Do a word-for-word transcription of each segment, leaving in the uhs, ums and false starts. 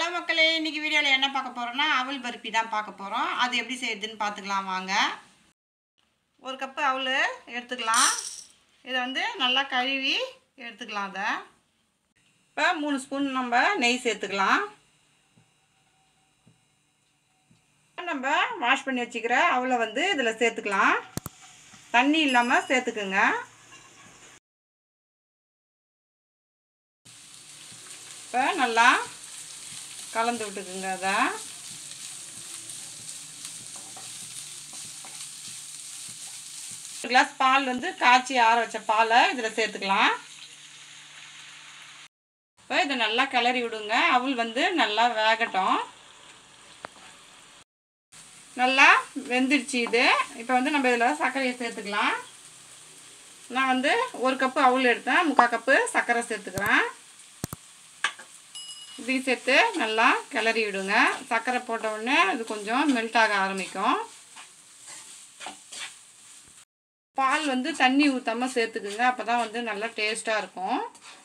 மக்களே, இன்னைக்கு வீடியோவில் என்ன பார்க்க போகிறோம்னா அவல் பருப்பி தான் பார்க்க போகிறோம். அது எப்படி செய்யுதுன்னு பார்த்துக்கலாம் வாங்க. ஒரு கப்பு அவல் எடுத்துக்கலாம். இதை வந்து நல்லா கழுவி எடுத்துக்கலாம். அதை இப்போ மூணு ஸ்பூன் நம்ம நெய் சேர்த்துக்கலாம். நம்ம வாஷ் பண்ணி வச்சுக்கிற அவலை வந்து இதில் சேர்த்துக்கலாம். தண்ணி இல்லாமல் சேர்த்துக்குங்க. இப்போ நல்லா கலந்து விட்டுக்குங்க. அதை ஒரு கிளாஸ் பால் வந்து காய்ச்சி ஆற வச்ச பாலை இதில் சேர்த்துக்கலாம். இப்போ இதை நல்லா கிளறி விடுங்க. அவல் வந்து நல்லா வேகட்டும். நல்லா வெந்துடுச்சு இது. இப்போ வந்து நம்ம இதில் சர்க்கரையை சேர்த்துக்கலாம். நான் வந்து ஒரு கப்பு அவல் எடுத்தேன், முக்கால் கப்பு சர்க்கரை சேர்த்துக்கிறேன். இதையும் சேர்த்து நல்லா கிளறி விடுங்க. சர்க்கரை போட்ட உடனே இது கொஞ்சம் மெல்ட் ஆக ஆரம்பிக்கும். பால் வந்து தண்ணி ஊற்றாமல் சேர்த்துக்குங்க. அப்போ தான் வந்து நல்லா டேஸ்ட்டாக இருக்கும்.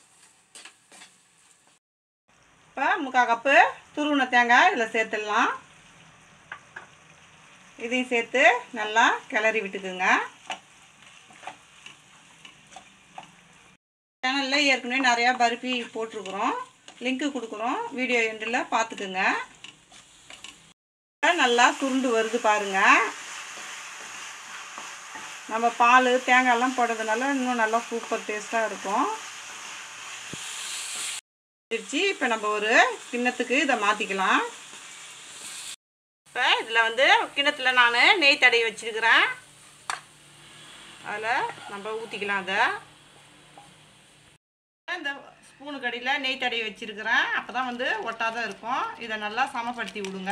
இப்போ முக்கால் கப்பு துருவின தேங்காய் இதில் சேர்த்துடலாம். இதையும் சேர்த்து நல்லா கிளறி விட்டுக்குங்க. சேனலில் ஏற்கனவே நிறையா பருப்பி போட்டிருக்குறோம், லிங்க்கு கொடுக்குறோம், வீடியோ எண்டில் பார்த்துக்குங்க. நல்லா சுருண்டு வருது பாருங்கள். நம்ம பால் தேங்காயெல்லாம் போடுறதுனால இன்னும் நல்லா சூப்பர் டேஸ்ட்டாக இருக்கும். இப்போ நம்ம ஒரு கிண்ணத்துக்கு இதை மாற்றிக்கலாம். இப்போ இதில் வந்து கிண்ணத்தில் நான் நெய் தடவி வச்சுருக்கிறேன். அதில் நம்ம ஊற்றிக்கலாம். அதை இந்த ஸ்பூனுக்கு அடியில் நெய் தடவி வச்சுருக்கிறேன். அப்போ தான் வந்து ஒட்டாத இருக்கும். இதை நல்லா சமப்படுத்தி விடுங்க.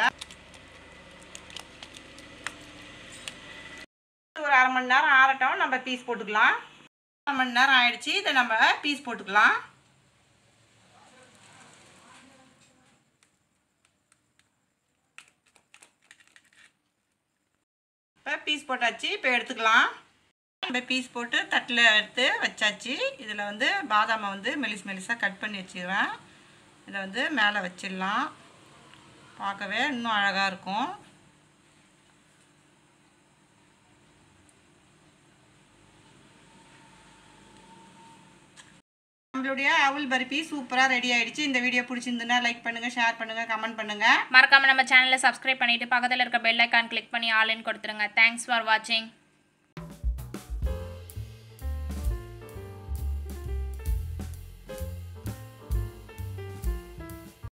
ஒரு அரை மணி நேரம் ஆறட்டும். நம்ம பீஸ் போட்டுக்கலாம். அரை மணி நேரம் ஆயிடுச்சு. இதை நம்ம பீஸ் போட்டுக்கலாம். இப்போ பீஸ் போட்டாச்சு. இப்போ எடுத்துக்கலாம். நம்ம பீஸ் போட்டு தட்டில் எடுத்து வச்சாச்சு. இதில் வந்து பாதாமை வந்து மெலிஸ் மெலிசாக கட் பண்ணி வச்சுக்கிறேன். இதை வந்து மேலே வச்சிடலாம். பார்க்கவே இன்னும் அழகாக இருக்கும். நம்மளுடைய அவல் பருப்பி சூப்பராக ரெடி ஆகிடுச்சு. இந்த வீடியோ பிடிச்சிருந்துன்னா லைக் பண்ணுங்கள், ஷேர் பண்ணுங்கள், கமெண்ட் பண்ணுங்கள். மறக்காமல் நம்ம சேனலை சப்ஸ்கிரைப் பண்ணிவிட்டு பக்கத்தில் இருக்க பெல் ஐக்கான் கிளிக் பண்ணி ஆல்னு கொடுத்துருங்க. தேங்க்ஸ் ஃபார் வாட்சிங்.